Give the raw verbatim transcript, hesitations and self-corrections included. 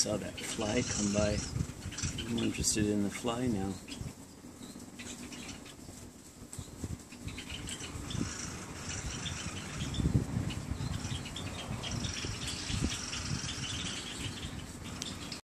saw that fly come by. I'm interested in the fly now.